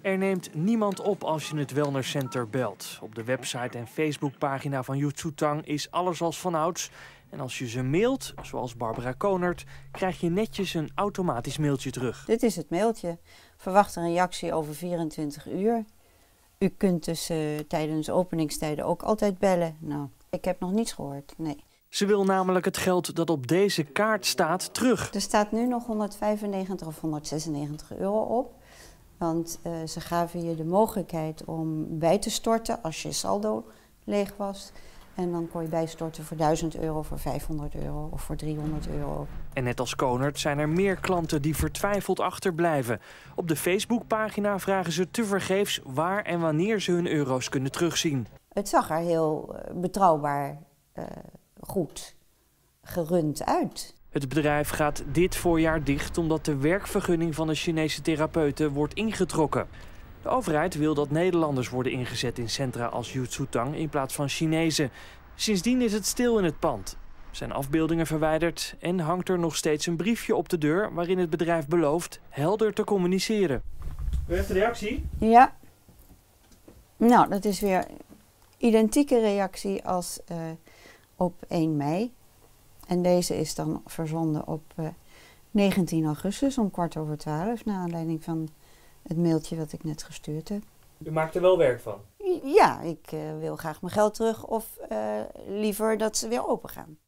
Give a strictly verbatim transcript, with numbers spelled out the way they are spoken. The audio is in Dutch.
Er neemt niemand op als je het wellnesscenter belt. Op de website en Facebookpagina van Youssootang is alles als vanouds. En als je ze mailt, zoals Barbara Konert, krijg je netjes een automatisch mailtje terug. Dit is het mailtje. Verwacht een reactie over vierentwintig uur. U kunt dus uh, tijdens openingstijden ook altijd bellen. Nou, ik heb nog niets gehoord, nee. Ze wil namelijk het geld dat op deze kaart staat terug. Er staat nu nog honderdvijfennegentig of honderdzesennegentig euro op. Want uh, ze gaven je de mogelijkheid om bij te storten als je saldo leeg was. En dan kon je bijstorten voor duizend euro, voor vijfhonderd euro of voor driehonderd euro. En net als Konert zijn er meer klanten die vertwijfeld achterblijven. Op de Facebookpagina vragen ze tevergeefs waar en wanneer ze hun euro's kunnen terugzien. Het zag er heel uh, betrouwbaar uh, goed gerund uit. Het bedrijf gaat dit voorjaar dicht omdat de werkvergunning van de Chinese therapeuten wordt ingetrokken. De overheid wil dat Nederlanders worden ingezet in centra als Youssootang in plaats van Chinezen. Sindsdien is het stil in het pand. Er zijn afbeeldingen verwijderd en hangt er nog steeds een briefje op de deur waarin het bedrijf belooft helder te communiceren. U heeft een reactie? Ja. Nou, dat is weer identieke reactie als uh, op één mei. En deze is dan verzonden op uh, negentien augustus om kwart over twaalf, naar aanleiding van het mailtje wat ik net gestuurd heb. U maakt er wel werk van? Ja, ik uh, wil graag mijn geld terug of uh, liever dat ze weer open gaan.